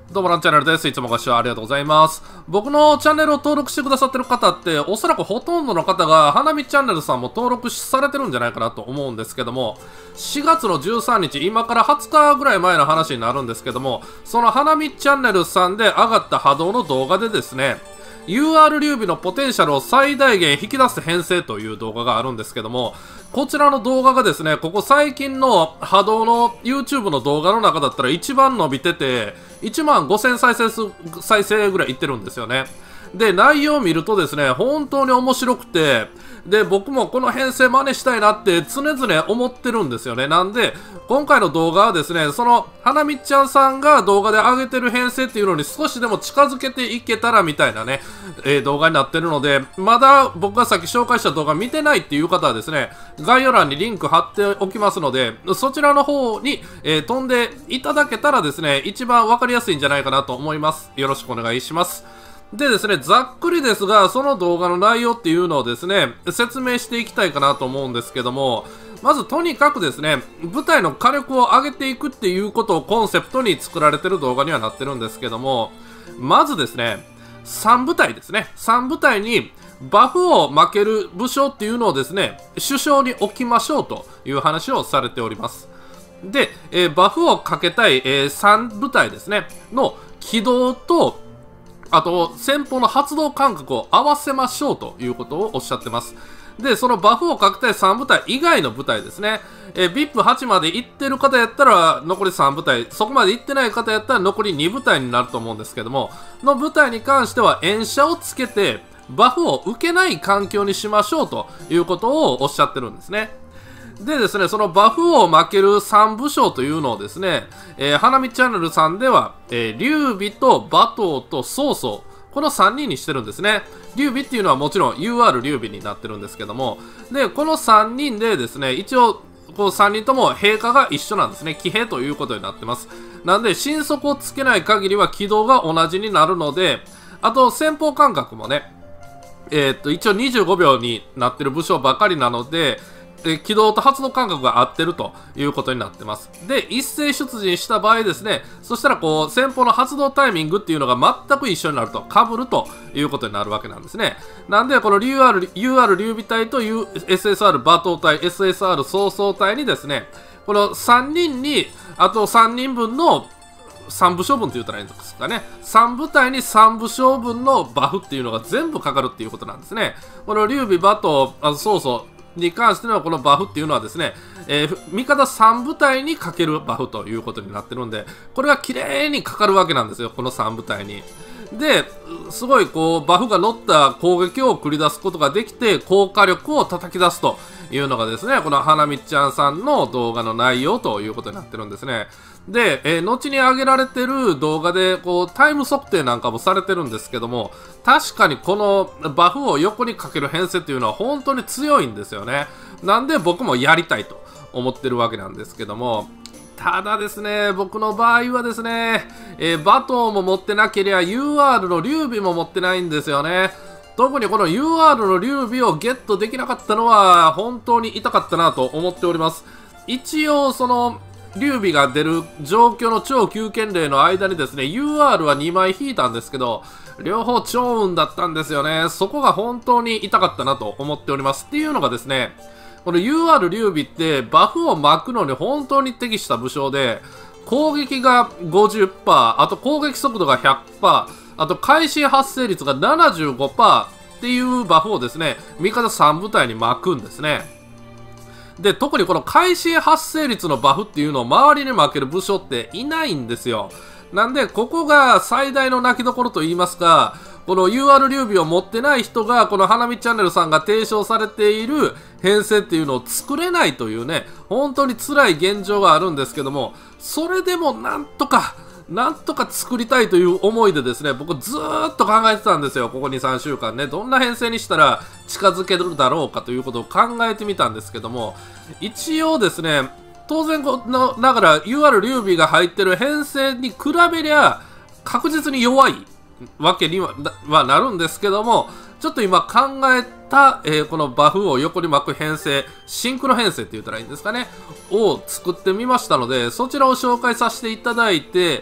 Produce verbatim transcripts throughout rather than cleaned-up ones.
どうもランチャンネルです。いつもご視聴ありがとうございます。僕のチャンネルを登録してくださってる方って、おそらくほとんどの方が、花見チャンネルさんも登録されてるんじゃないかなと思うんですけども、しがつのじゅうさんにち、今からはつかぐらい前の話になるんですけども、その花見チャンネルさんで上がった波動の動画でですね、ユーアール 劉備のポテンシャルを最大限引き出す編成という動画があるんですけども、こちらの動画がですね、ここ最近の波動の YouTube の動画の中だったら一番伸びてて、いちまんごせん再生数、再生ぐらいいってるんですよね。で、内容を見るとですね、本当に面白くて、で、僕もこの編成真似したいなって常々思ってるんですよね。なんで、今回の動画はですね、その、花見ちゃんさんが動画で上げてる編成っていうのに少しでも近づけていけたらみたいなね、えー、動画になってるので、まだ僕がさっき紹介した動画見てないっていう方はですね、概要欄にリンク貼っておきますので、そちらの方に、えー、飛んでいただけたらですね、一番わかりやすいんじゃないかなと思います。よろしくお願いします。でですね、ざっくりですが、その動画の内容っていうのをですね、説明していきたいかなと思うんですけども、まずとにかくですね、舞台の火力を上げていくっていうことをコンセプトに作られてる動画にはなってるんですけども、まずですね、さん部隊ですね、さん部隊にバフを負ける武将っていうのをですね、首相に置きましょうという話をされております。で、えー、バフをかけたい、えー、さん部隊ですね、の起動と、あと、先方の発動間隔を合わせましょうということをおっしゃってます。で、そのバフをかけたいさん部隊以外の部隊ですね。えー、ブイアイピーはち まで行ってる方やったら残りさん部隊、そこまで行ってない方やったら残りに部隊になると思うんですけども、の部隊に関しては援車をつけて、バフを受けない環境にしましょうということをおっしゃってるんですね。でですね、そのバフを負けるさん武将というのをですね、えー、花見チャンネルさんでは、えー、劉備と馬頭と曹操、このさんにんにしてるんですね。劉備っていうのはもちろん ユーアール 劉備になってるんですけども、で、このさんにんでですね、一応、こうさんにんとも兵科が一緒なんですね。騎兵ということになってます。なんで、神速をつけない限りは軌道が同じになるので、あと、先方間隔もね、えー、っと、一応にじゅうごびょうになってる武将ばかりなので、で起動と発動間隔が合ってるということになってます。で、一斉出陣した場合ですね、そしたらこう、先方の発動タイミングっていうのが全く一緒になると、被るということになるわけなんですね。なんで、この ユーアール、ユーアール 劉備隊と エスエスアール 馬頭隊、エスエスアール 曹操隊にですね、このさんにんに、あとさんにんぶんのさん部将分って言ったらいいんですかね。さん部隊にさん部将分のバフっていうのが全部かかるっていうことなんですね。この劉備、馬頭、あ曹操、に関してのこのバフっていうのはですね、えー、味方さん部隊にかけるバフということになってるんで、これが綺麗にかかるわけなんですよ、このさん部隊に。で、すごいこう、バフが乗った攻撃を繰り出すことができて、高火力を叩き出すというのがですね、この花見ちゃんさんの動画の内容ということになってるんですね。で、えー、後に上げられてる動画で、こう、タイム測定なんかもされてるんですけども、確かにこのバフを横にかける編成っていうのは本当に強いんですよね。なんで僕もやりたいと思ってるわけなんですけども、ただですね、僕の場合はですね、えー、馬頭も持ってなければ ユーアール の劉備も持ってないんですよね。特にこの ユーアール の劉備をゲットできなかったのは本当に痛かったなと思っております。一応その、劉備が出る状況の超急権令の間にですね、ユーアール はにまい引いたんですけど、両方超運だったんですよね。そこが本当に痛かったなと思っております。っていうのがですね、この ユーアール 劉備ってバフを巻くのに本当に適した武将で、攻撃が ごじゅっパーセント、あと攻撃速度が ひゃくパーセント、あと会心発生率が ななじゅうごパーセント っていうバフをですね、味方さん部隊に巻くんですね。で、特にこの会心発生率のバフっていうのを周りに負ける武将っていないんですよ。なんで、ここが最大の泣きどころと言いますか、この ユーアール 劉備を持ってない人が、この花見チャンネルさんが提唱されている編成っていうのを作れないというね、本当に辛い現状があるんですけども、それでもなんとか、なんとか作りたいという思いでですね、僕ずーっと考えてたんですよ。ここに、さんしゅうかんね。どんな編成にしたら近づけるだろうかということを考えてみたんですけども、一応ですね、当然のながら ユーアール 劉備が入ってる編成に比べりゃ確実に弱いわけには、はなるんですけども、ちょっと今考えた、えー、このバフを横に巻く編成、シンクロ編成って言ったらいいんですかね、を作ってみましたので、そちらを紹介させていただいて、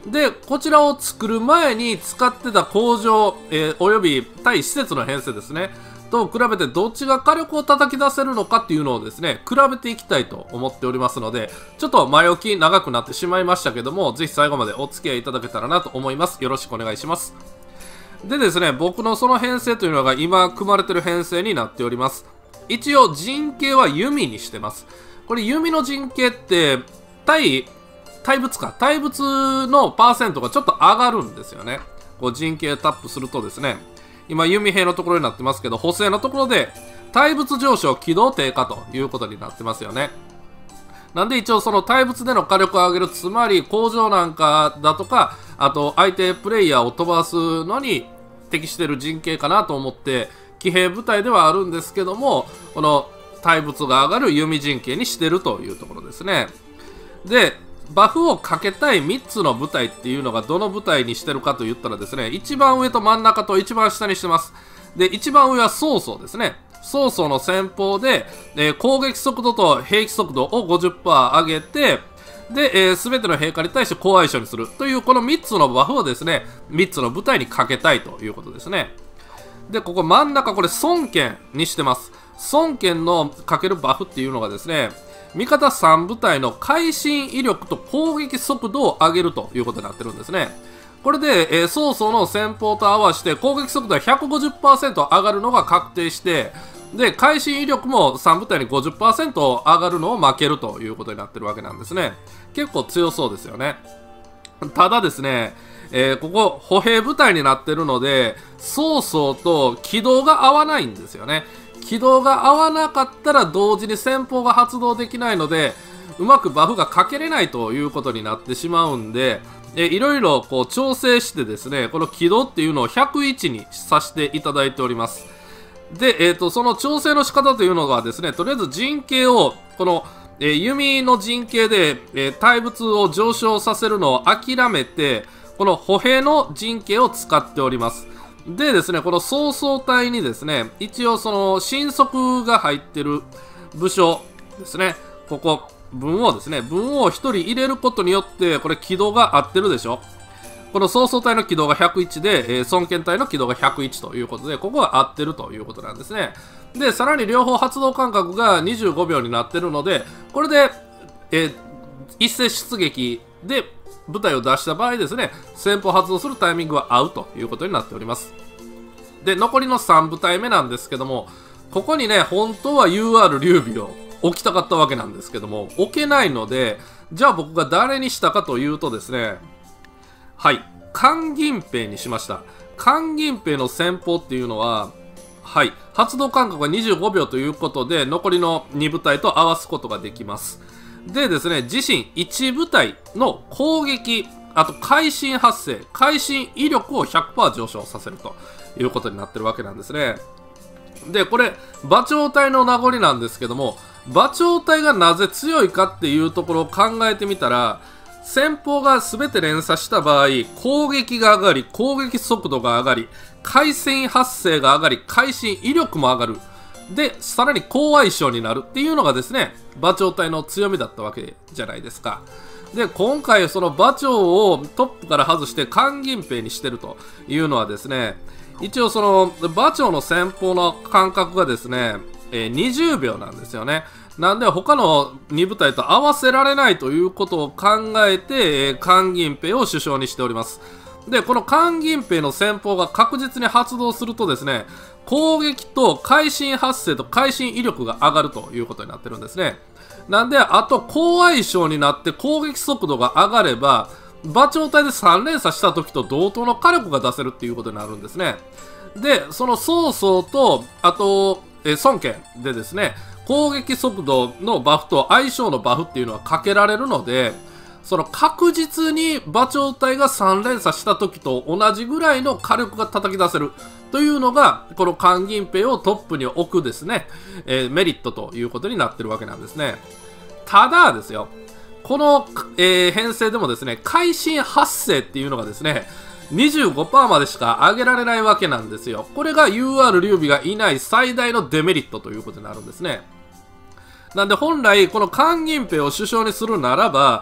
で、こちらを作る前に使ってた工場、えー、および対施設の編成ですね。と比べてどっちが火力を叩き出せるのかっていうのをですね、比べていきたいと思っておりますので、ちょっと前置き長くなってしまいましたけども、ぜひ最後までお付き合いいただけたらなと思います。よろしくお願いします。でですね、僕のその編成というのが今組まれてる編成になっております。一応陣形は弓にしてます。これ弓の陣形って対対物か対物のパーセントがちょっと上がるんですよね。こう陣形タップするとですね、今弓兵のところになってますけど、補正のところで対物上昇軌道低下ということになってますよね。なんで一応その対物での火力を上げる、つまり工場なんかだとか、あと相手プレイヤーを飛ばすのに適している陣形かなと思って騎兵部隊ではあるんですけども、この対物が上がる弓陣形にしてるというところですね。でバフをかけたいみっつの部隊っていうのがどの部隊にしてるかと言ったらですね、一番上と真ん中と一番下にしてます。で一番上は曹操ですね。曹操の戦法で、えー、攻撃速度と兵器速度を ごじゅっパーセント 上げて、で、えー、全ての兵科に対して高相性にするというこのみっつのバフをですね、みっつの部隊にかけたいということですね。でここ真ん中これ孫権にしてます。孫権のかけるバフっていうのがですね、味方さん部隊の会心威力と攻撃速度を上げるということになってるんですね。これで、えー、曹操の戦法と合わせて攻撃速度は ひゃくごじゅっパーセント 上がるのが確定して、で会心威力もさん部隊に ごじゅっパーセント 上がるのを負けるということになってるわけなんですね。結構強そうですよね。ただですね、えー、ここ歩兵部隊になってるので曹操と軌道が合わないんですよね。軌道が合わなかったら同時に戦法が発動できないので、うまくバフがかけれないということになってしまうんで、えいろいろこう調整してですね、この軌道っていうのをひゃくいちにさせていただいております。で、えーと、その調整の仕方というのがですね、とりあえず陣形をこの、えー、弓の陣形で、えー、対物を上昇させるのを諦めて、この歩兵の陣形を使っております。でですね、この曹操隊にですね、一応その神速が入ってる武将ですね、ここ文をですね、文をひとり入れることによってこれ軌道が合ってるでしょ。この曹操隊の軌道がひゃくいちで、えー、孫権隊の軌道がひゃくいちということで、ここは合ってるということなんですね。でさらに両方発動間隔がにじゅうごびょうになってるので、これで、えー、一斉出撃で部隊を出した場合ですね、戦法発動するタイミングは合うということになっております。で残りのさん部隊目なんですけども、ここにね本当は ユーアール 劉備を置きたかったわけなんですけども、置けないので、じゃあ僕が誰にしたかというとですね、はい関銀兵にしました。関銀兵の戦法っていうのは、はい発動間隔がにじゅうごびょうということで、残りのに部隊と合わすことができます。でですね、自身いち部隊の攻撃、あと会心発生、会心威力を ひゃくパーセント 上昇させるということになってるわけなんですね。でこれ馬長隊の名残なんですけども、馬長隊がなぜ強いかっていうところを考えてみたら、戦法が全て連鎖した場合、攻撃が上がり、攻撃速度が上がり、会心発生が上がり、会心威力も上がる。でさらに高相性になるっていうのがですね、馬長隊の強みだったわけじゃないですか。で今回その馬長をトップから外して関銀兵にしてるというのはですね、一応その馬長の戦法の間隔がですね、えー、にじゅうびょうなんですよね。なんで他のに部隊と合わせられないということを考えて、えー、関銀兵を首相にしております。でこの関銀兵の戦法が確実に発動するとですね、攻撃と会心発生と会心威力が上がるということになってるんですね。なんであと高相性になって攻撃速度が上がれば、馬長隊でさん連鎖した時と同等の火力が出せるっていうことになるんですね。でその曹操とあと、え孫権でですね、攻撃速度のバフと相性のバフっていうのはかけられるので、その確実に馬長隊がさん連鎖した時と同じぐらいの火力が叩き出せるというのが、この関銀兵をトップに置くですね、えー、メリットということになってるわけなんですね。ただですよ、この、えー、編成でもですね、会心発生っていうのがですね、にじゅうごパーセント までしか上げられないわけなんですよ。これが ユーアール 劉備がいない最大のデメリットということになるんですね。なんで本来この関銀兵を首相にするならば、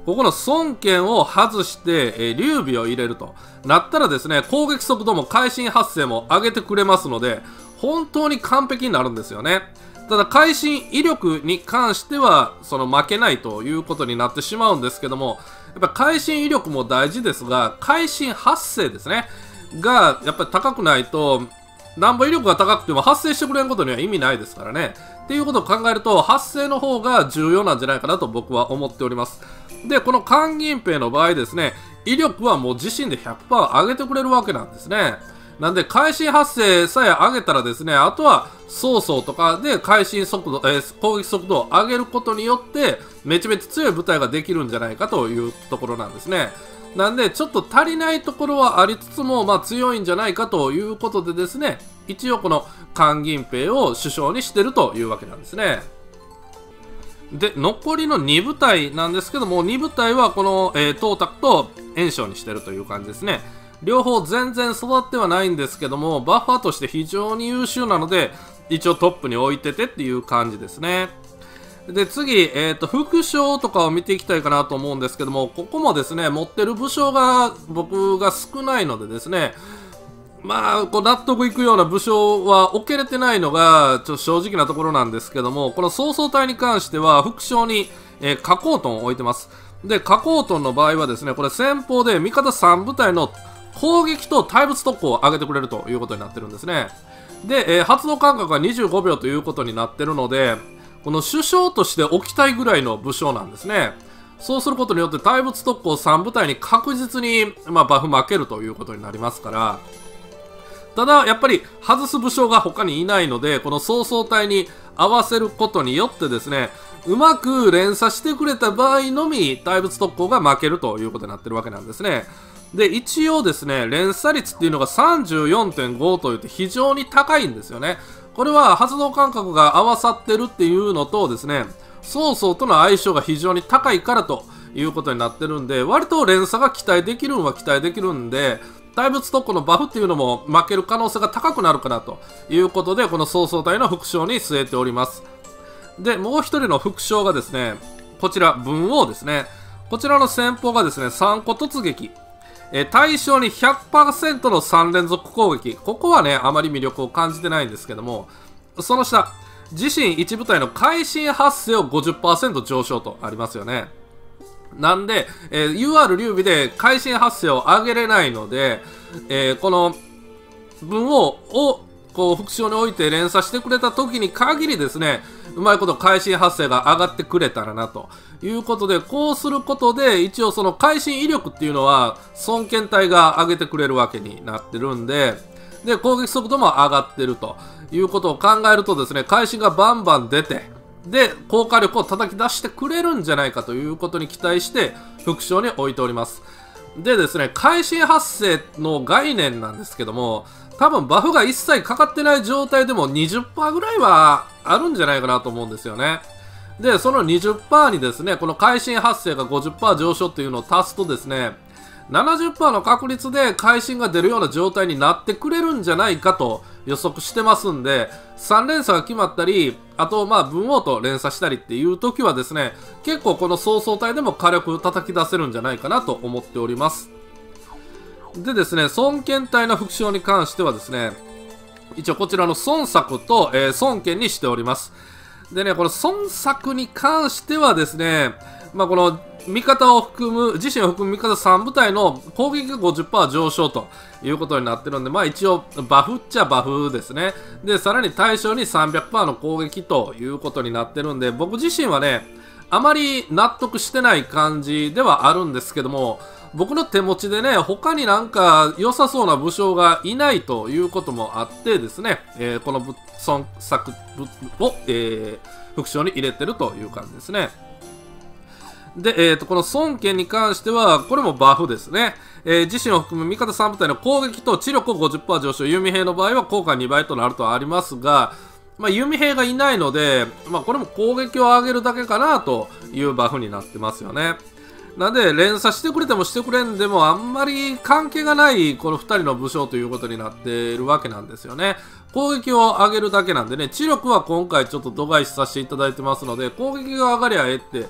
ここの孫権を外して、えー、劉備を入れるとなったらですね、攻撃速度も会心発生も上げてくれますので、本当に完璧になるんですよね。ただ、会心威力に関しては、その負けないということになってしまうんですけども、やっぱ会心威力も大事ですが、会心発生ですね。が、やっぱり高くないと、なんぼ威力が高くても発生してくれんことには意味ないですからね。っていうことを考えると、発生の方が重要なんじゃないかなと僕は思っております。で、この関銀兵の場合ですね、威力はもう自身で ひゃくパーセント 上げてくれるわけなんですね。なんで、会心発生さえ上げたらですね、あとは、曹操とかで会心速度、えー、攻撃速度を上げることによって、めちゃめちゃ強い部隊ができるんじゃないかというところなんですね。なんで、ちょっと足りないところはありつつも、まあ強いんじゃないかということでですね、一応この関銀兵を首相にしてるというわけなんですね。で、残りのに部隊なんですけども、に部隊はこの、えー、董卓と袁紹にしてるという感じですね。両方全然育ってはないんですけども、バッファーとして非常に優秀なので、一応トップに置いててっていう感じですね。で、次、えっと、副将とかを見ていきたいかなと思うんですけども、ここもですね、持ってる武将が僕が少ないのでですね、まあ、こう納得いくような武将は置けれてないのが、ちょっと正直なところなんですけども、この曹操隊に関しては、副将に、えー、加工トンを置いてます。で、加工トンの場合はですね、これ先方で味方さん部隊の攻撃と対物特攻を上げてくれるということになってるんですね。で、えー、発動間隔がにじゅうごびょうということになってるので、この首相として置きたいぐらいの武将なんですね。そうすることによって対物特攻さん部隊に確実に、まあ、バフ負けるということになりますから、ただ、やっぱり外す武将が他にいないので、この曹操隊に合わせることによってですね、うまく連鎖してくれた場合のみ、対物特攻が負けるということになってるわけなんですね。で、一応ですね、連鎖率っていうのが さんじゅうよんてんご といって非常に高いんですよね。これは発動間隔が合わさってるっていうのとですね、曹操との相性が非常に高いからということになってるんで、割と連鎖が期待できるんは期待できるんで、対物特攻のバフっていうのも負ける可能性が高くなるかなということで、この曹操隊の副将に据えております。で、もう一人の副将がですね、こちら、文王ですね。こちらの戦法がですね、さん個突撃。えー、対象に ひゃくパーセント のさん連続攻撃。ここはね、あまり魅力を感じてないんですけども、その下、自身いち部隊の会心発生を ごじゅっパーセント 上昇とありますよね。なんで、えー、ユーアール 劉備で会心発生を上げれないので、えー、この文王をこう副将に置いて連鎖してくれた時に限りですね、うまいこと会心発生が上がってくれたらなということで、こうすることで一応その会心威力っていうのは孫権隊が上げてくれるわけになってるんで、で攻撃速度も上がってるということを考えるとですね、会心がバンバン出て、で効果力を叩き出してくれるんじゃないかということに期待して副将に置いております。でですね、会心発生の概念なんですけども、多分バフが一切かかってない状態でも にじゅっパーセント ぐらいはあるんじゃないかなと思うんですよね。で、その にじゅっパーセント にですね、この会心発生が ごじゅっパーセント 上昇っていうのを足すとですね、ななじゅっパーセント の確率で会心が出るような状態になってくれるんじゃないかと予測してますんで、さん連鎖が決まったり、あとまあ文王と連鎖したりっていう時はですね、結構この曹操隊でも火力叩き出せるんじゃないかなと思っております。でですね、孫権隊の副将に関してはですね、一応こちらの孫作と、えー、孫権にしております。でね、この孫作に関してはですね、まあこの味方を含む、自身を含む味方さん部隊の攻撃が ごじゅっパーセント 上昇ということになってるんで、まあ一応バフっちゃバフですね。で、さらに対象に さんびゃくパーセント の攻撃ということになってるんで、僕自身はね、あまり納得してない感じではあるんですけども、僕の手持ちでね、他になんか良さそうな武将がいないということもあってですね、えー、この孫作を、えー、副将に入れてるという感じですね。で、えーと、この孫権に関しては、これもバフですね。えー、自身を含む味方さん部隊の攻撃と知力を ごじゅっパーセント 上昇、弓兵の場合は効果にばいとなるとはありますが、まあ、弓兵がいないので、まあ、これも攻撃を上げるだけかなというバフになってますよね。なんで、連鎖してくれてもしてくれんでも、あんまり関係がないこのふたりの武将ということになっているわけなんですよね。攻撃を上げるだけなんでね、知力は今回ちょっと度外視させていただいてますので、攻撃が上がりゃええって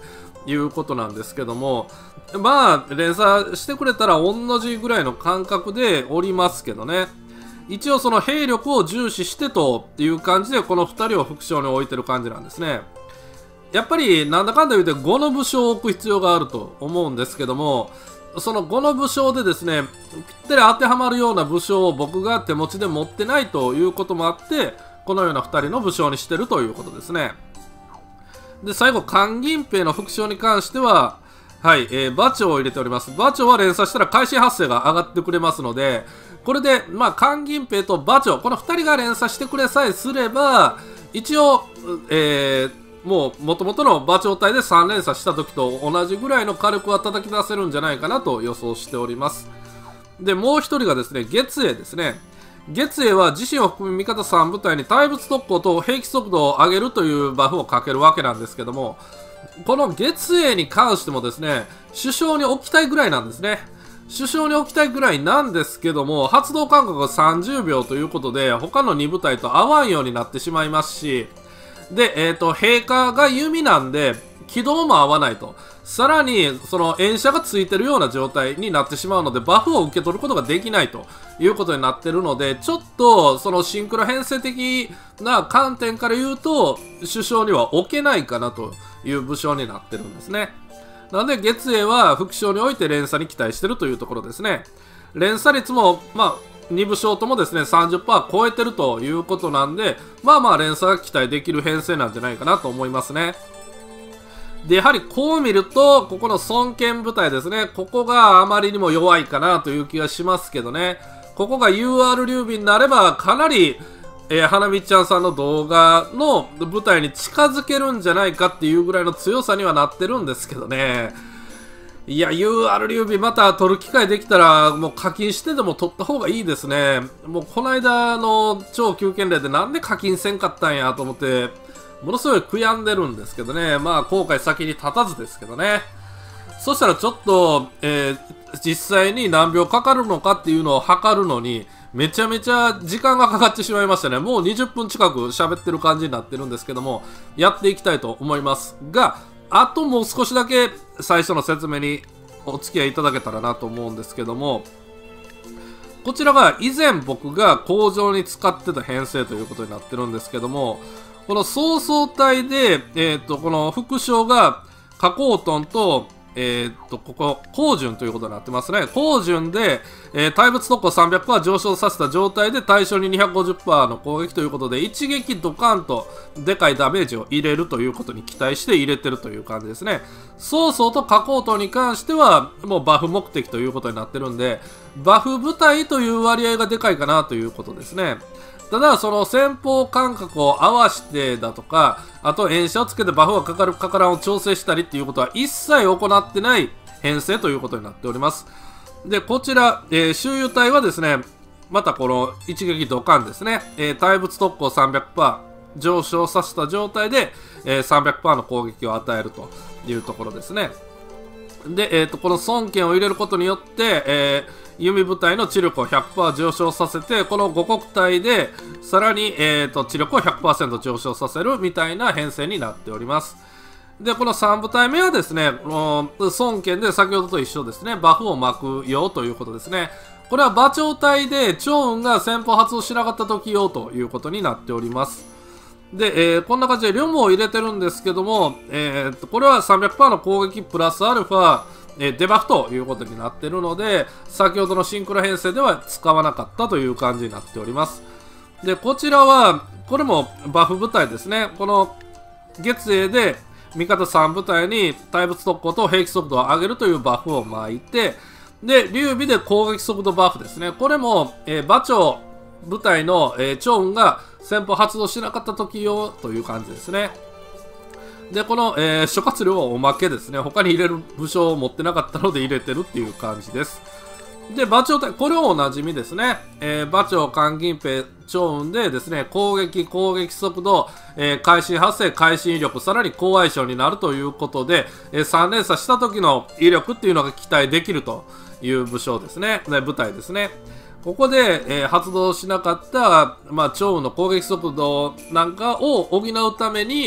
いうことなんですけども、まあ連鎖してくれたら同じぐらいの感覚でおりますけどね。一応その兵力を重視してという感じでこのふたりを副将に置いてる感じなんですね。やっぱりなんだかんだ言うてごの武将を置く必要があると思うんですけども、そのごの武将でですね、ぴったり当てはまるような武将を僕が手持ちで持ってないということもあって、このようなふたりの武将にしてるということですね。で、最後、関銀兵の副将に関しては、はい、えー、馬長を入れております。馬長は連鎖したら会心発生が上がってくれますので、これで、まあ、関銀兵と馬長、このふたりが連鎖してくれさえすれば、一応、えー、もう元々の馬長隊でさん連鎖した時と同じぐらいの火力は叩き出せるんじゃないかなと予想しております。で、もうひとりがですね、月英ですね。月英は自身を含む味方さん部隊に対物特攻と兵器速度を上げるというバフをかけるわけなんですけども、この月英に関してもですね、首相に置きたいぐらいなんですね。首相に置きたいぐらいなんですけども、発動間隔がさんじゅうびょうということで、他のに部隊と合わんようになってしまいますし、で、えっと、陛下が弓なんで、軌道も合わないと。さらに、その、炎射がついてるような状態になってしまうので、バフを受け取ることができないということになってるので、ちょっと、その、シンクロ編成的な観点から言うと、首相には置けないかなという武将になってるんですね。なので、月英は副将において連鎖に期待してるというところですね。連鎖率も、まあ、に部将ともですね、さんじゅっパーセント 超えてるということなんで、まあまあ連鎖が期待できる編成なんじゃないかなと思いますね。で、やはりこう見ると、ここの孫権部隊ですね、ここがあまりにも弱いかなという気がしますけどね。ここが ユーアール 劉備になれば、かなり、えー、花見ちゃんさんの動画の舞台に近づけるんじゃないかっていうぐらいの強さにはなってるんですけどね。いや、ユーアール 劉備また取る機会できたら、もう課金してでも取った方がいいですね。もうこの間の超急件例でなんで課金せんかったんやと思って、ものすごい悔やんでるんですけどね。まあ後悔先に立たずですけどね。そしたらちょっと、えー、実際に何秒かかるのかっていうのを測るのに、めちゃめちゃ時間がかかってしまいましたね。もうにじゅっぷん近く喋ってる感じになってるんですけども、やっていきたいと思いますが、あともう少しだけ最初の説明にお付き合いいただけたらなと思うんですけども、こちらが以前僕が工場に使ってた編成ということになってるんですけども、この曹操隊で、えっと、この副将が加工トンと、えっと、ここ、高順ということになってますね。高順で、えー、対物特攻 さんびゃくパーセント 上昇させた状態で対象に にひゃくごじゅっパーセント の攻撃ということで、一撃ドカンとでかいダメージを入れるということに期待して入れてるという感じですね。曹操と加工トンに関しては、もうバフ目的ということになってるんで、バフ部隊という割合がでかいかなということですね。ただ、その戦法間隔を合わせてだとか、あと炎射をつけてバフがかかるかからんを調整したりっていうことは一切行ってない編成ということになっております。で、こちら、えー、周遊隊はですね、またこの一撃ドカンですね、えー、対物特攻 さんびゃくパーセント 上昇させた状態で、えー、さんびゃくパーセント の攻撃を与えるというところですね。で、えーと、この孫権を入れることによって、えー弓部隊の知力を ひゃくパーセント 上昇させて、この五国隊でさらに、えー、と知力を ひゃくパーセント 上昇させるみたいな編成になっております。で、このさん部隊目はですね、孫権で先ほどと一緒ですね、バフを巻くよということですね。これは馬長隊で趙雲が先方発動しなかった時用ということになっております。で、えー、こんな感じで両毛を入れてるんですけども、えー、とこれは さんびゃくパーセント の攻撃プラスアルファ、えー、デバフということになっているので、先ほどのシンクロ編成では使わなかったという感じになっております。で、こちらは、これもバフ部隊ですね。この月英で味方さん部隊に対物特攻と兵器速度を上げるというバフを巻いて、で、劉備で攻撃速度バフですね。これも、えー、馬長部隊の、えー、趙雲が先方発動しなかった時用という感じですね。で、この、えー、諸葛亮はおまけですね。他に入れる武将を持ってなかったので入れてるっていう感じです。で、馬長隊、これはおなじみですね。えー、馬長、関銀兵、趙雲でですね、攻撃、攻撃速度、えー、会心発生、会心威力、さらに高相性になるということで、えー、さん連鎖した時の威力っていうのが期待できるという武将ですね。ね、部隊ですね。ここで、えー、発動しなかった、まあ、趙雲の攻撃速度なんかを補うために、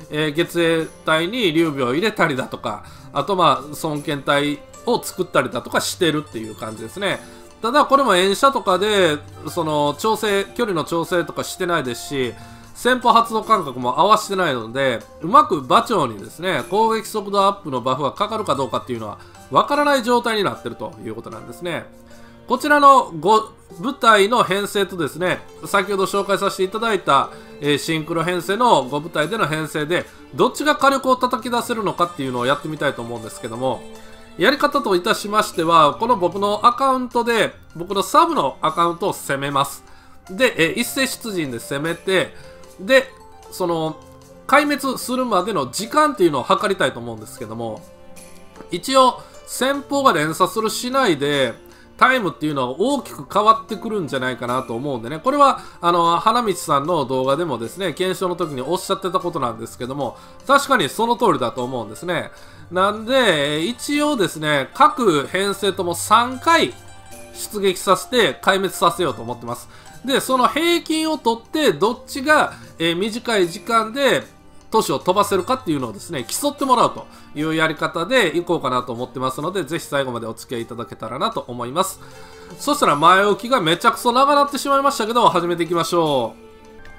えー、月影体に劉備を入れたりだとか、あとまあ孫権体を作ったりだとかしてるっていう感じですね。ただこれも遠射とかでその調整、距離の調整とかしてないですし、先方発動間隔も合わせてないので、うまく馬長にですね、攻撃速度アップのバフがかかるかどうかっていうのはわからない状態になってるということなんですね。こちらのご部隊の編成とですね、先ほど紹介させていただいた、えー、シンクロ編成のご部隊での編成で、どっちが火力を叩き出せるのかっていうのをやってみたいと思うんですけども、やり方といたしましては、この僕のアカウントで、僕のサブのアカウントを攻めます。で、えー、一斉出陣で攻めて、で、その、壊滅するまでの時間っていうのを測りたいと思うんですけども、一応、先方が連鎖するしないで、タイムっていうのは大きく変わってくるんじゃないかなと思うんでね。これは、あの、花道さんの動画でもですね、検証の時におっしゃってたことなんですけども、確かにその通りだと思うんですね。なんで、一応ですね、各編成ともさんかい出撃させて壊滅させようと思ってます。で、その平均を取って、どっちが、えー、短い時間で都市を飛ばせるかっていうのをですね、競ってもらうというやり方でいこうかなと思ってますので、ぜひ最後までお付き合いいただけたらなと思います。そしたら前置きがめちゃくそ長なってしまいましたけど、始めていきましょう。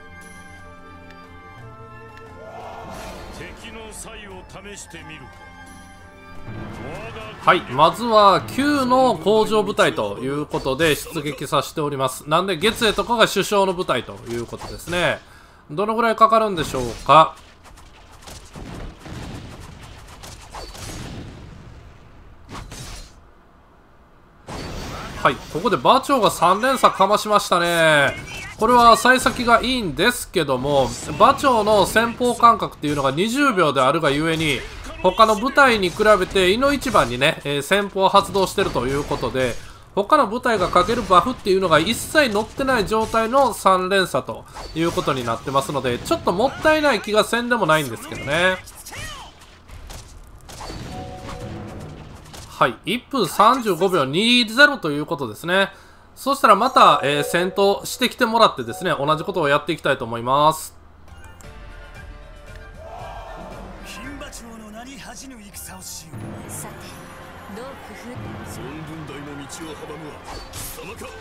敵の才を試してみるか。 はい、まずはきゅうの工場部隊ということで出撃させております。なんで月影とかが首相の部隊ということですね。どのぐらいかかるんでしょうか。はい、ここで馬長がさん連鎖かましましたね。これは幸先がいいんですけども、馬長の先方間隔っていうのがにじゅうびょうであるがゆえに、他の部隊に比べて、いの一番にね、えー、先方を発動してるということで、他の部隊がかけるバフっていうのが一切乗ってない状態のさん連鎖ということになってますので、ちょっともったいない気がせんでもないんですけどね。はい、いっぷんさんじゅうごびょうにじゅうということですね。そしたらまた、えー、戦闘してきてもらってですね、同じことをやっていきたいと思います。 恥の戦をしよう。さて、どう工夫。孫文大の道を阻むは貴様か。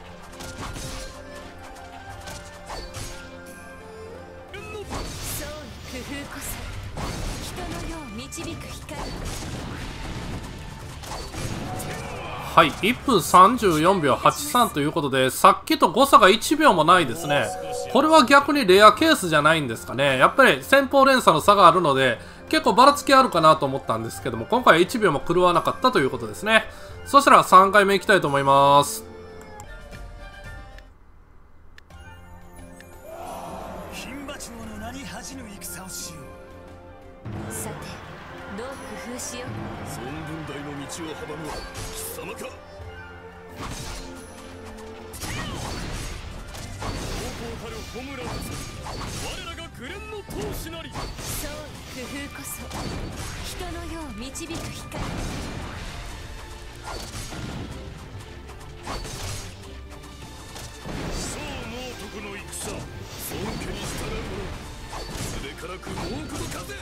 そう、工夫こそ人の世を導く光。 はい、いっぷんさんじゅうよんびょうはちじゅうさんということで、さっきと誤差がいちびょうもないですね。これは逆にレアケースじゃないんですかね。やっぱり先方連鎖の差があるので、結構ばらつきあるかなと思ったんですけども、今回はいちびょうも狂わなかったということですね。そしたらさんかいめいきたいと思います。 牝馬長の名に恥じぬ戦をしよう。さて、どう工夫しよう。孫文大の道を阻むは貴様か。たるホムラこそ我らが紅の闘士なり。そう、工夫こそ人の世を導く光。そう猛徳の戦、尊家に従う者すべからく猛虎の風。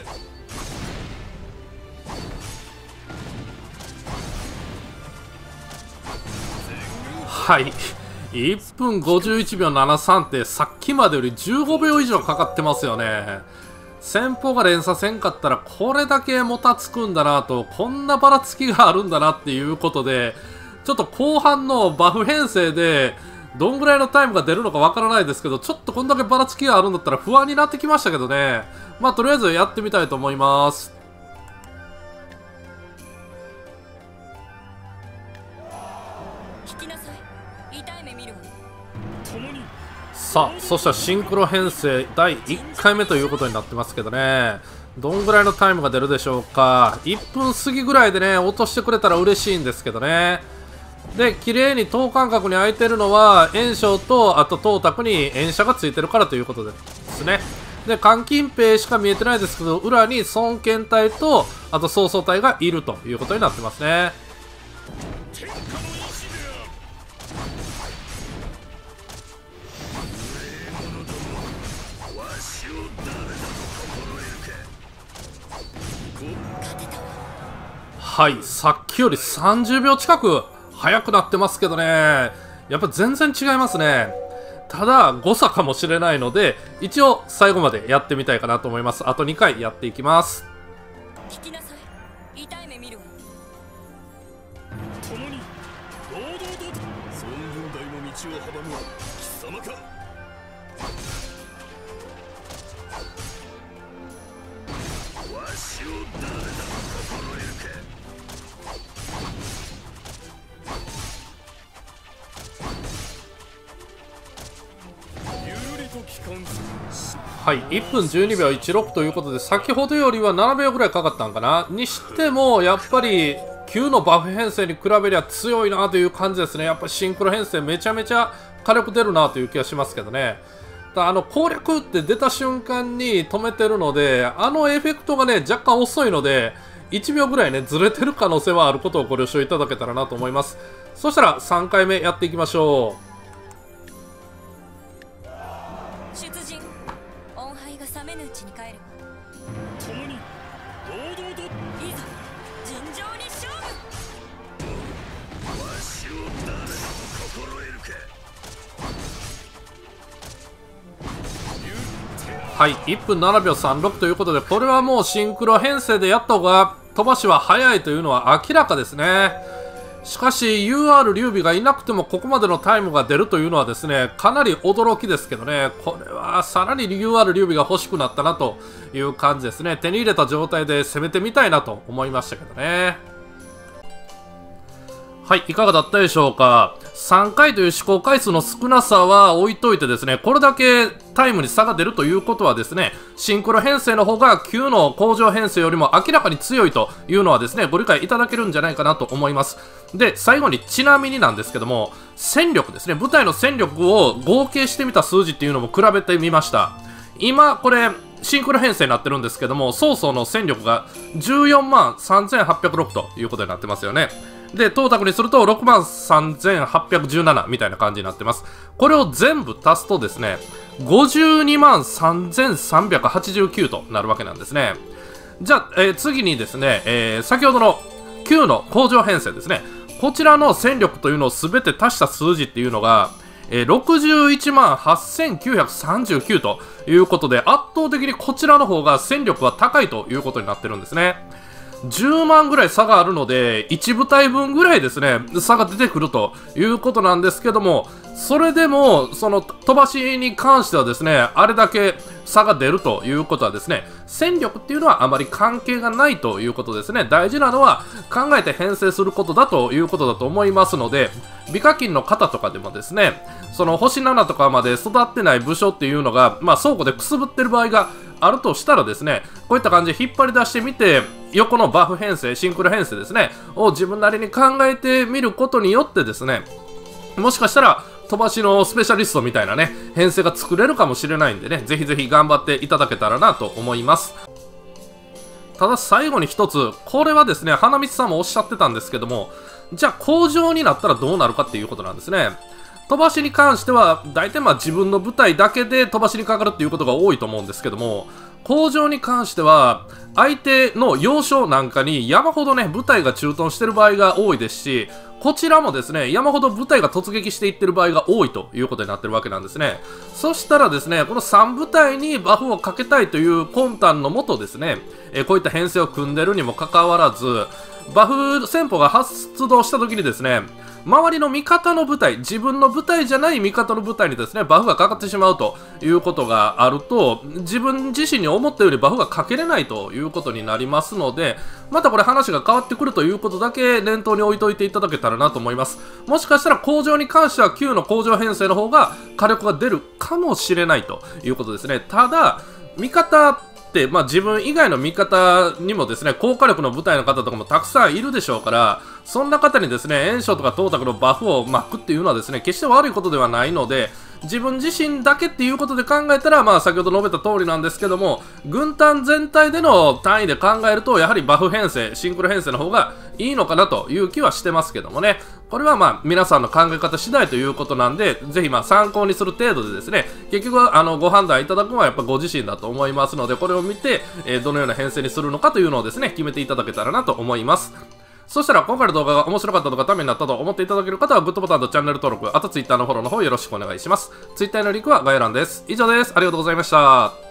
はい、いっぷんごじゅういちびょうななじゅうさんってさっきまでよりじゅうごびょう以上かかってますよね。先方が連鎖せんかったらこれだけもたつくんだなと、こんなばらつきがあるんだなっていうことで、ちょっと後半のバフ編成でどんぐらいのタイムが出るのかわからないですけど、ちょっとこんだけばらつきがあるんだったら不安になってきましたけどね。まあとりあえずやってみたいと思います。さあ、そしたらシンクロ編成だいいっかいめということになってますけどね。どんぐらいのタイムが出るでしょうか。いっぷん過ぎぐらいでね、落としてくれたら嬉しいんですけどね。で、綺麗に等間隔に空いてるのは、炎章と、あと等卓に炎射がついてるからということですね。で、換金兵しか見えてないですけど、裏に孫権隊と、あと曹操隊がいるということになってますね。 はい、さっきよりさんじゅうびょう近く速くなってますけどね、やっぱ全然違いますね。ただ誤差かもしれないので、一応最後までやってみたいかなと思います。あとにかいやっていきます。 聞きなさい、痛い目見るわ。 共に堂々と孫文台の道を阻む貴様か。わしを誰だと心得るか。 はい、いっぷんじゅうにびょういちろくということで、先ほどよりはななびょうぐらいかかったんかな。にしてもやっぱりきゅうのバフ編成に比べりゃ強いなという感じですね。やっぱりシンクロ編成めちゃめちゃ火力出るなという気がしますけどね。だあの攻略って出た瞬間に止めてるので、あのエフェクトがね若干遅いのでいちびょうぐらいねずれてる可能性はあることをご了承いただけたらなと思います。そしたらさんかいめやっていきましょう。 出陣、恩杯が冷めぬうちに帰るわ。 共に堂々といざ尋常に勝負。 わしを誰だと心得るか。 はい、いっぷんななびょうさんじゅうろくということで、これはもうシンクロ編成でやった方が飛ばしは速いというのは明らかですね。しかし ユーアール 劉備がいなくてもここまでのタイムが出るというのはですね、かなり驚きですけどね、これはさらに ユーアール 劉備が欲しくなったなという感じですね。手に入れた状態で攻めてみたいなと思いましたけどね。はい、いかがだったでしょうか。さんかいという試行回数の少なさは置いといてですね、これだけタイムに差が出るということはですね、シンクロ編成の方がきゅうの工場編成よりも明らかに強いというのはですね、ご理解いただけるんじゃないかなと思います。で、最後にちなみになんですけども、戦力ですね、部隊の戦力を合計してみた数字っていうのも比べてみました。今、これ、シンクロ編成になってるんですけども、曹操の戦力がじゅうよんまんさんぜんはっぴゃくろくということになってますよね。で、トータクにするとろくまんさんぜんはっぴゃくじゅうななみたいな感じになってます。これを全部足すとですね、ごじゅうにまんさんぜんさんびゃくはちじゅうきゅうとなるわけなんですね。じゃあ、えー、次にですね、えー、先ほどのきゅうの工場編成ですね。こちらの戦力というのを全て足した数字っていうのが、えー、ろくじゅういちまんはっせんきゅうひゃくさんじゅうきゅうということで、圧倒的にこちらの方が戦力は高いということになってるんですね。じゅうまんぐらい差があるので、いち部隊分ぐらいですね、差が出てくるということなんですけども、それでも、その飛ばしに関してはですね、あれだけ差が出るということはですね、戦力っていうのはあまり関係がないということですね。大事なのは考えて編成することだということだと思いますので、美課金の方とかでもですね、その星ななとかまで育ってない部署っていうのが、まあ倉庫でくすぶってる場合があるとしたらですね、こういった感じで引っ張り出してみて、横のバフ編成、シンクロ編成ですね、を自分なりに考えてみることによってですね、もしかしたら飛ばしのスペシャリストみたいなね、編成が作れるかもしれないんでね、ぜひぜひ頑張っていただけたらなと思います。ただ最後に一つ、これはですね、花道さんもおっしゃってたんですけども、じゃあ工場になったらどうなるかっていうことなんですね。飛ばしに関しては、大体まあ自分の部隊だけで飛ばしにかかるっていうことが多いと思うんですけども、工場に関しては、相手の要衝なんかに山ほどね、部隊が駐屯してる場合が多いですし、こちらもですね、山ほど部隊が突撃していってる場合が多いということになってるわけなんですね。そしたらですね、このさん部隊にバフをかけたいという魂胆のもとですね、えこういった編成を組んでるにもかかわらず、バフ戦法が発動した時にですね、周りの味方の部隊、自分の部隊じゃない味方の部隊にですね、バフがかかってしまうということがあると、自分自身に思ったよりバフがかけれないということになりますので、またこれ話が変わってくるということだけ念頭に置いといていただけたらなと思います。もしかしたら工場に関してはきゅうの工場編成の方が火力が出るかもしれないということですね。ただ、味方でまあ、自分以外の味方にもですね、高火力の部隊の方とかもたくさんいるでしょうから、そんな方にですね、炎章とかトータクのバフを巻くっていうのはですね、決して悪いことではないので、自分自身だけっていうことで考えたら、まあ先ほど述べた通りなんですけども、軍団全体での単位で考えると、やはりバフ編成、シンクロ編成の方がいいのかなという気はしてますけどもね。これはまあ皆さんの考え方次第ということなんで、ぜひまあ参考にする程度でですね、結局はあのご判断いただくのはやっぱご自身だと思いますので、これを見て、えー、どのような編成にするのかというのをですね、決めていただけたらなと思います。 そしたら今回の動画が面白かったとかためになったと思っていただける方はグッドボタンとチャンネル登録、あと Twitter のフォローの方よろしくお願いします。Twitter のリンクは概要欄です。以上です。ありがとうございました。